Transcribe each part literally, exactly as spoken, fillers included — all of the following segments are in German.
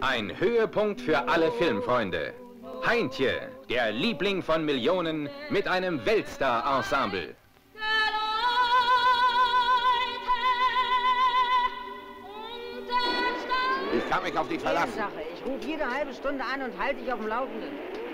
Ein Höhepunkt für alle Filmfreunde. Heintje, der Liebling von Millionen mit einem Weltstar-Ensemble. Ich kann mich auf dich verlassen. Sache. Ich rufe jede halbe Stunde an und halte dich auf dem Laufenden.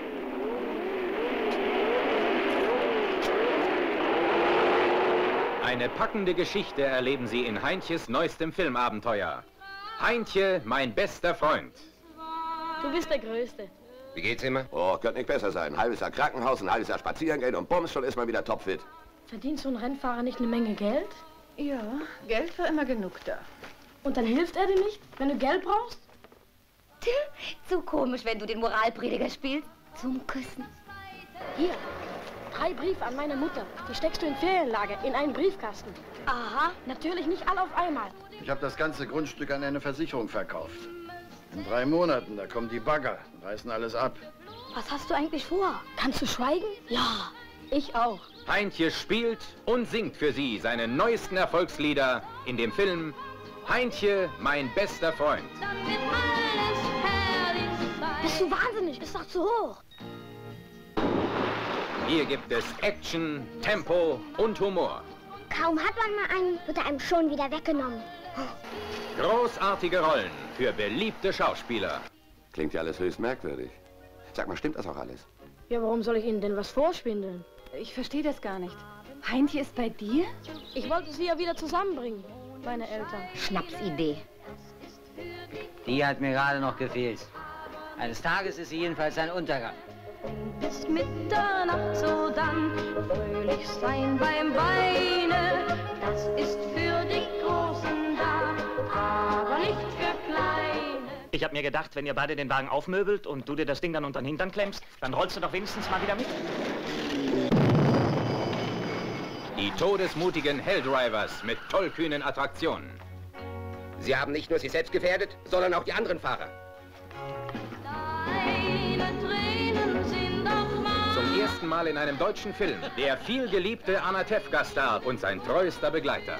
Eine packende Geschichte erleben Sie in Heintjes neuestem Filmabenteuer. Heintje, mein bester Freund. Du bist der Größte. Wie geht's immer? Oh, könnte nicht besser sein. Ein halbes Jahr Krankenhaus, ein halbes Jahr spazieren gehen und bums, schon ist man wieder topfit. Verdient so ein Rennfahrer nicht eine Menge Geld? Ja, Geld war immer genug da. Und dann hilft er dir nicht, wenn du Geld brauchst? So komisch, wenn du den Moralprediger spielst. Zum Küssen. Hier, drei Briefe an meine Mutter. Die steckst du im Ferienlager in einen Briefkasten. Aha, natürlich nicht alle auf einmal. Ich habe das ganze Grundstück an eine Versicherung verkauft. In drei Monaten, da kommen die Bagger, reißen alles ab. Was hast du eigentlich vor? Kannst du schweigen? Ja, ich auch. Heintje spielt und singt für Sie seine neuesten Erfolgslieder in dem Film Heintje, mein bester Freund. Bist du wahnsinnig? Ist doch zu hoch. Hier gibt es Action, Tempo und Humor. Kaum hat man mal einen, wird er einem schon wieder weggenommen. Großartige Rollen für beliebte Schauspieler. Klingt ja alles höchst merkwürdig. Sag mal, stimmt das auch alles? Ja, warum soll ich Ihnen denn was vorschwindeln? Ich verstehe das gar nicht. Heintje ist bei dir? Ich wollte sie ja wieder zusammenbringen, meine Eltern. Schnapsidee. Die hat mir gerade noch gefehlt. Eines Tages ist sie jedenfalls ein Untergang. Bis Mitternacht so dann fröhlich sein beim Weine. Das ist für die Großen da, aber nicht für Kleine. Ich hab mir gedacht, wenn ihr beide den Wagen aufmöbelt und du dir das Ding dann unter den Hintern klemmst, dann rollst du doch wenigstens mal wieder mit. Die todesmutigen Helldrivers mit tollkühnen Attraktionen. Sie haben nicht nur sich selbst gefährdet, sondern auch die anderen Fahrer. Zum ersten Mal in einem deutschen Film der vielgeliebte Anna Tefka-Star und sein treuester Begleiter.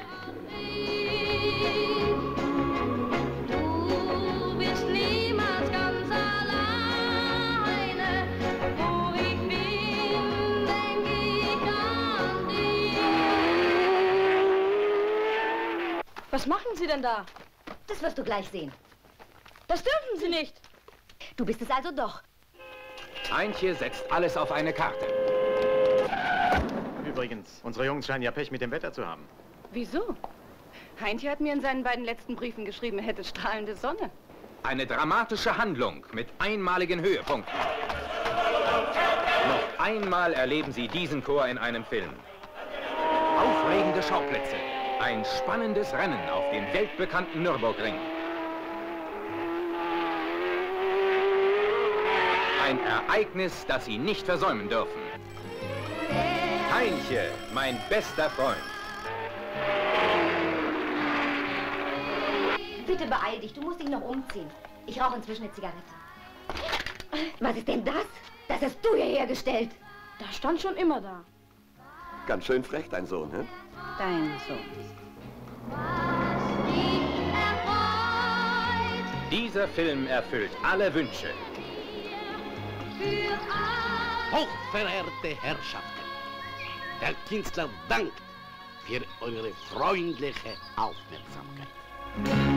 Du bist niemals ganz alleine, wo ich bin, denk ich an dich. Was machen Sie denn da? Das wirst du gleich sehen. Das dürfen Sie nicht. Du bist es also doch. Heintje setzt alles auf eine Karte. Übrigens, unsere Jungs scheinen ja Pech mit dem Wetter zu haben. Wieso? Heintje hat mir in seinen beiden letzten Briefen geschrieben, er hätte strahlende Sonne. Eine dramatische Handlung mit einmaligen Höhepunkten. Noch einmal erleben Sie diesen Chor in einem Film. Aufregende Schauplätze. Ein spannendes Rennen auf dem weltbekannten Nürburgring. Ein Ereignis, das Sie nicht versäumen dürfen. Heintje, mein bester Freund. Bitte beeil dich, du musst dich noch umziehen. Ich rauche inzwischen eine Zigarette. Was ist denn das? Das hast du hierher gestellt. Das stand schon immer da. Ganz schön frech, dein Sohn, hä? Dein Sohn. Dieser Film erfüllt alle Wünsche. Hochverehrte Herrschaften, der Künstler dankt für eure freundliche Aufmerksamkeit.